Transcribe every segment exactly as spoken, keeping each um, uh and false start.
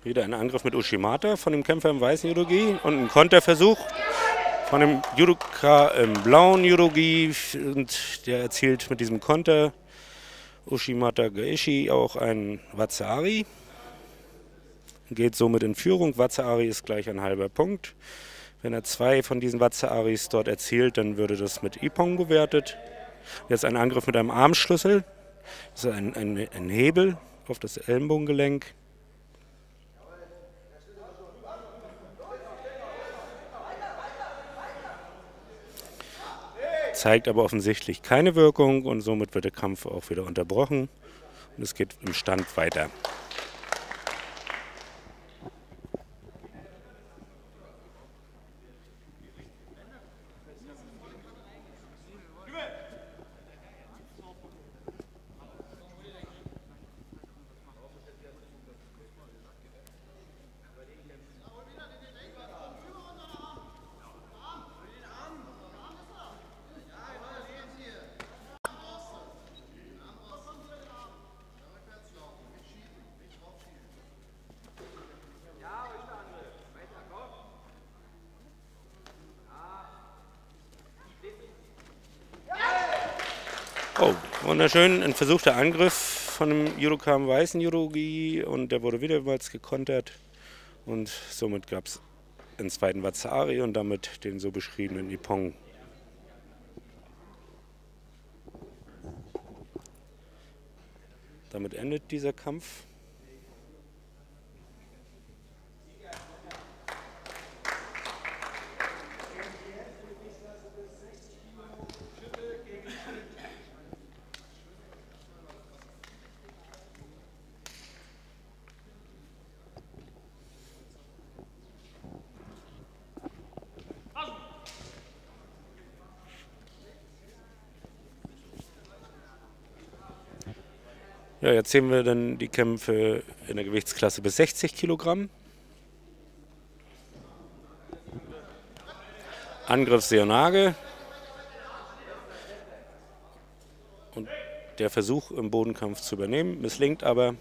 Wieder ein Angriff mit Ushimata von dem Kämpfer im weißen Judogi und ein Konterversuch von dem Judoka im blauen Judogi. Und der erzielt mit diesem Konter Ushimata Gaeshi auch ein Waza-Ari. Geht somit in Führung. Waza-Ari ist gleich ein halber Punkt. Wenn er zwei von diesen Waza-Aris dort erzielt, dann würde das mit Ippon gewertet. Jetzt ein Angriff mit einem Armschlüssel. Das ist ein, ein, ein Hebel auf das Ellenbogengelenk. Zeigt aber offensichtlich keine Wirkung und somit wird der Kampf auch wieder unterbrochen. Und es geht im Stand weiter. Oh, wunderschön. Ein versuchter Angriff von dem Judoka im weißen Judogi und der wurde wiedermals gekontert. Und somit gab es einen zweiten Waza-Ari und damit den so beschriebenen Ippon. Damit endet dieser Kampf. Ja, jetzt sehen wir dann die Kämpfe in der Gewichtsklasse bis sechzig Kilogramm. Angriff Seoinage. Und der Versuch im Bodenkampf zu übernehmen, misslingt aber.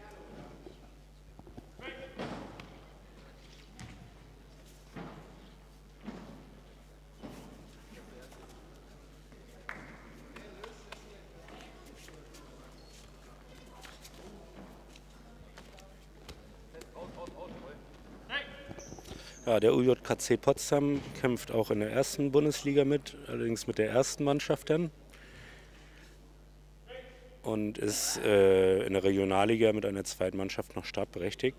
Ja, der U J K C Potsdam kämpft auch in der ersten Bundesliga mit, allerdings mit der ersten Mannschaft dann. Und ist äh, in der Regionalliga mit einer zweiten Mannschaft noch startberechtigt.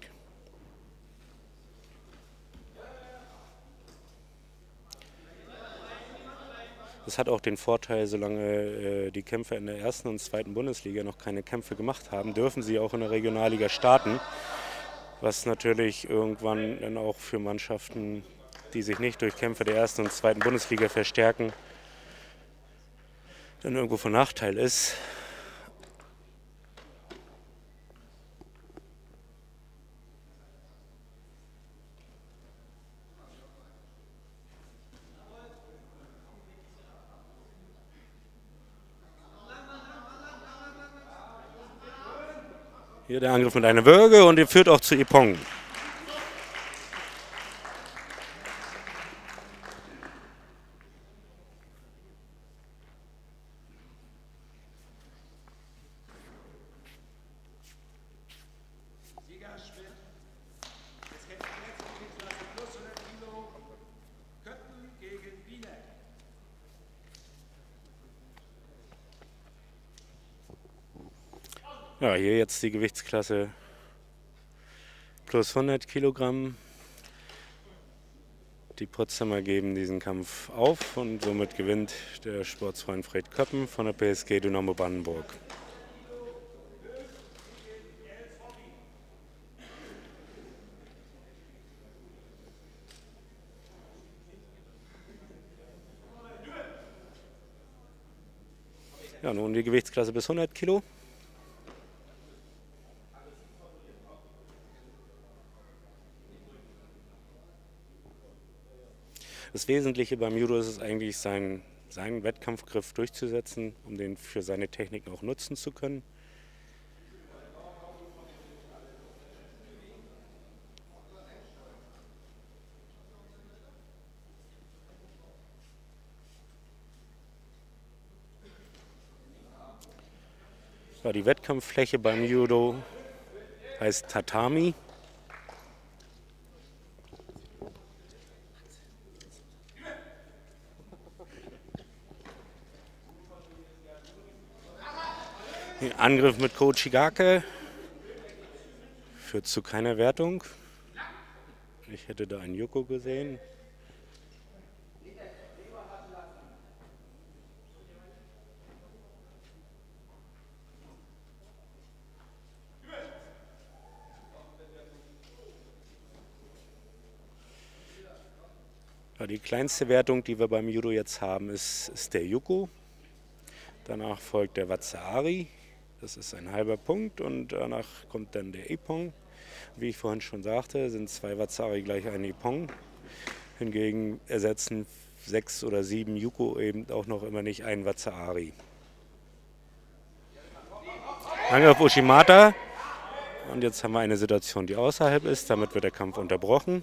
Das hat auch den Vorteil, solange äh, die Kämpfer in der ersten und zweiten Bundesliga noch keine Kämpfe gemacht haben, dürfen sie auch in der Regionalliga starten. Was natürlich irgendwann dann auch für Mannschaften, die sich nicht durch Kämpfe der ersten und zweiten Bundesliga verstärken, dann irgendwo von Nachteil ist. Hier der Angriff mit einer Würge und der führt auch zu Ippon. Ja, hier jetzt die Gewichtsklasse plus hundert Kilogramm. Die Potsdamer geben diesen Kampf auf und somit gewinnt der Sportsfreund Fred Köppen von der P S G Dynamo Brandenburg. Ja, nun die Gewichtsklasse bis hundert Kilo. Das Wesentliche beim Judo ist es eigentlich, seinen, seinen Wettkampfgriff durchzusetzen, um den für seine Techniken auch nutzen zu können. Ja, die Wettkampffläche beim Judo heißt Tatami. Angriff mit Kochigake führt zu keiner Wertung. Ich hätte da einen Yuko gesehen. Ja, die kleinste Wertung, die wir beim Judo jetzt haben, ist, ist der Yuko. Danach folgt der Waza-Ari. Das ist ein halber Punkt und danach kommt dann der Ippon. Wie ich vorhin schon sagte, sind zwei Waza-Ari gleich ein Ippon. Hingegen ersetzen sechs oder sieben Yuko eben auch noch immer nicht einen Waza-Ari. Angriff Ushimata. Und jetzt haben wir eine Situation, die außerhalb ist. Damit wird der Kampf unterbrochen.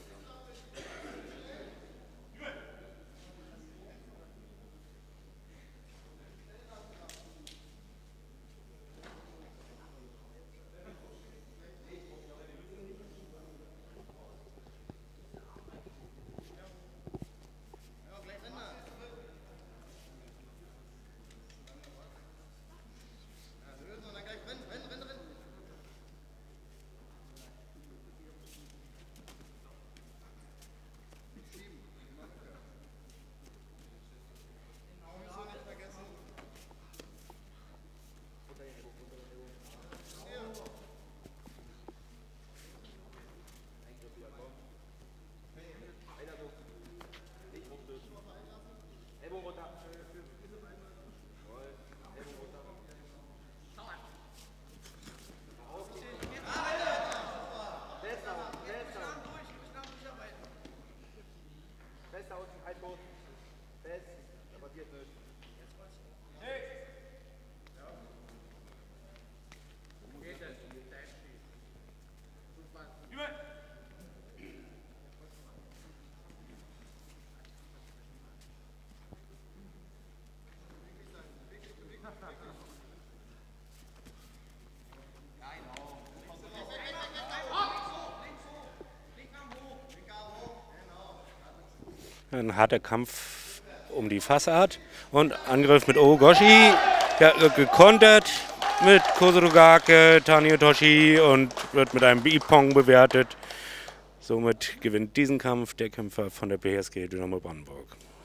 Ein harter Kampf um die Fassart und Angriff mit Ogoshi, ja, gekontert mit Kosurugake, Taniotoshi und wird mit einem Ippon bewertet. Somit gewinnt diesen Kampf der Kämpfer von der B S G Dynamo Brandenburg.